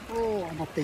Oh, mati.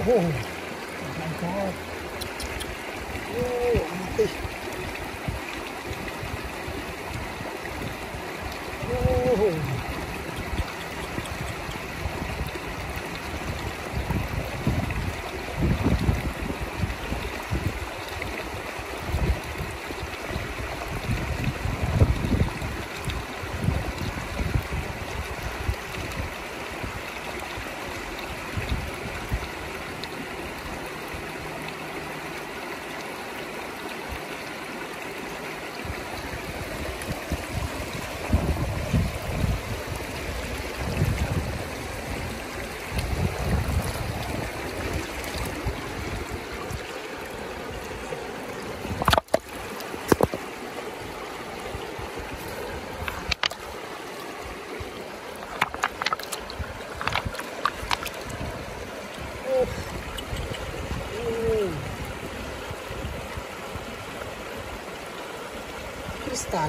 Oh my God. Oh, mati. Oh. Kristal.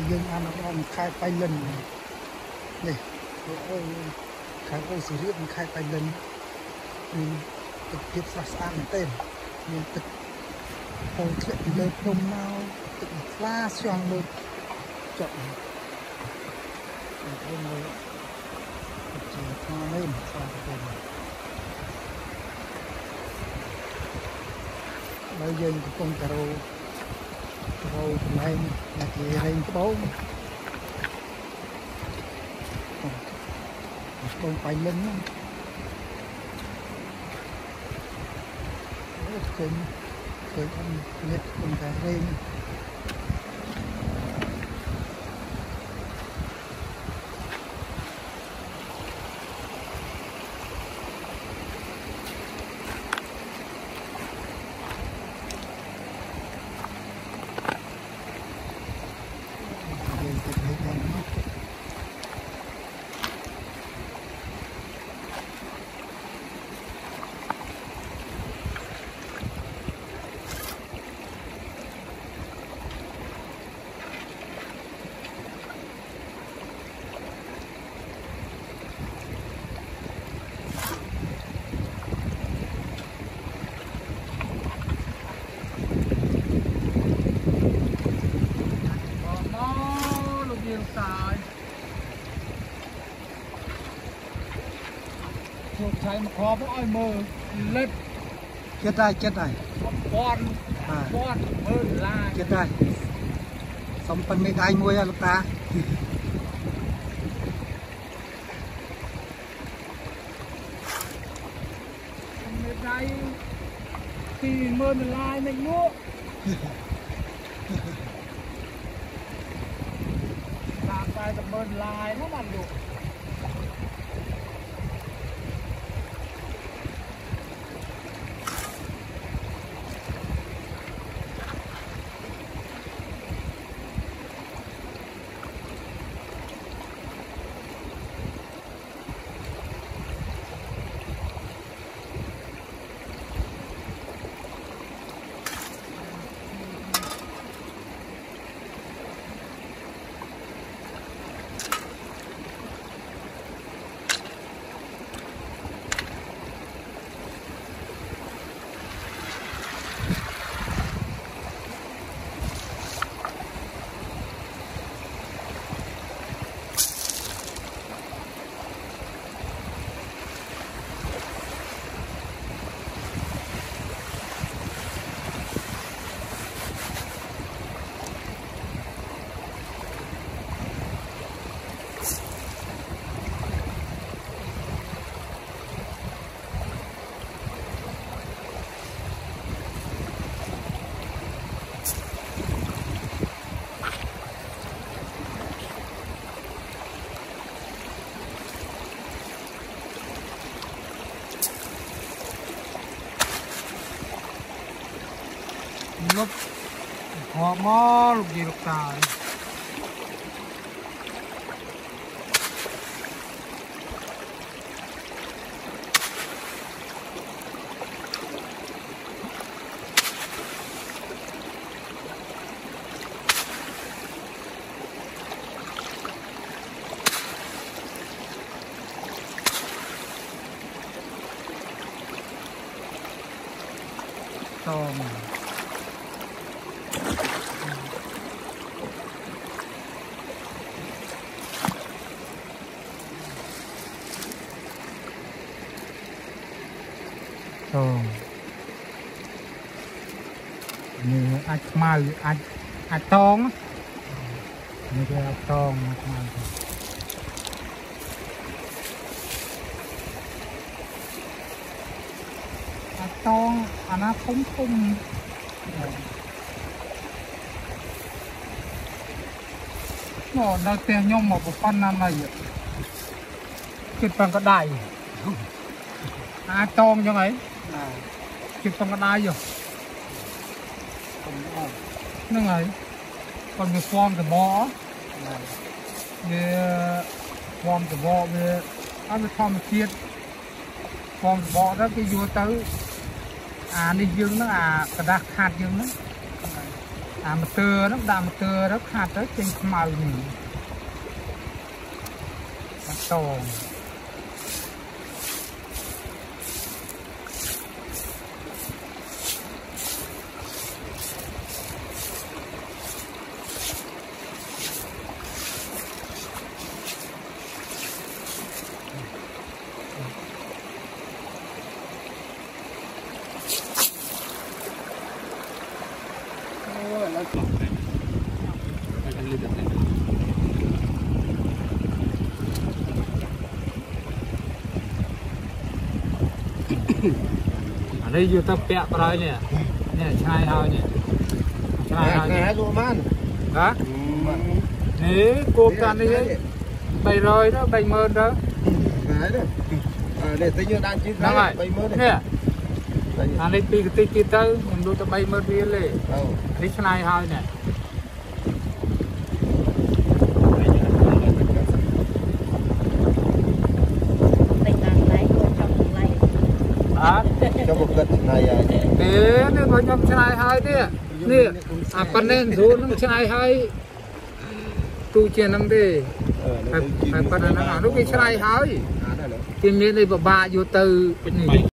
dương ăn nó còn khai tay lần này khai ô sử dụng khai tay lần thực tiếp sát tên nhưng thực hồi chuyện lên không nào tự pha xoang lên chọn rồi chỉ pha lên sau rồi bây giờ cái con cà rô này là cái hình cái bóng con phải lên khơi con liệt con cà rêใช้มาครอบอ้อยมือเล็บเจ็ดได้ป้อนมือลาเจ็ดได้สมเป็นไม่ได้มวยอะลูกตาไม่ได้ตีมือลายไม่ยุ่งตามไปแต่มือลายเพราะมันอยู่ลูกหัวหม้อลูกยีลูกตายตองนี่อัดมาอัดตองนี่คืออัดตองมาอัดตองอันนั้นคุ้มโอ้ได้เตียงย่อมมาบุฟันนั่นอะไรอยู่คิดปังก็ได้อัดตองยังไงคิดปังก็ได้อยู่นั่นไงcòn việc form the ball về form the ball về ăn cái form chiết form the ball đó cái vua tới đi dương nó cái đá hạt dương đó mà tưa nó đàm tưa nó hạt tới trên màu này bắt to ở đây vừa tập bẹ vào đây nè nè chai thôi nè chai thôi nè đó nếu cô ta đi bay rồi đó bay mơn đó để tới giờ đang chín rồi nè anh đi tí tới mình đôi tao bay mơn đi lên đi chai thôi nè cho một cân này thế nên nói nhom chai hai thế nè à con nên số nó chai hai tu chuyện năng đi phải phần là nó cái chai hai cái miếng này bà vô từ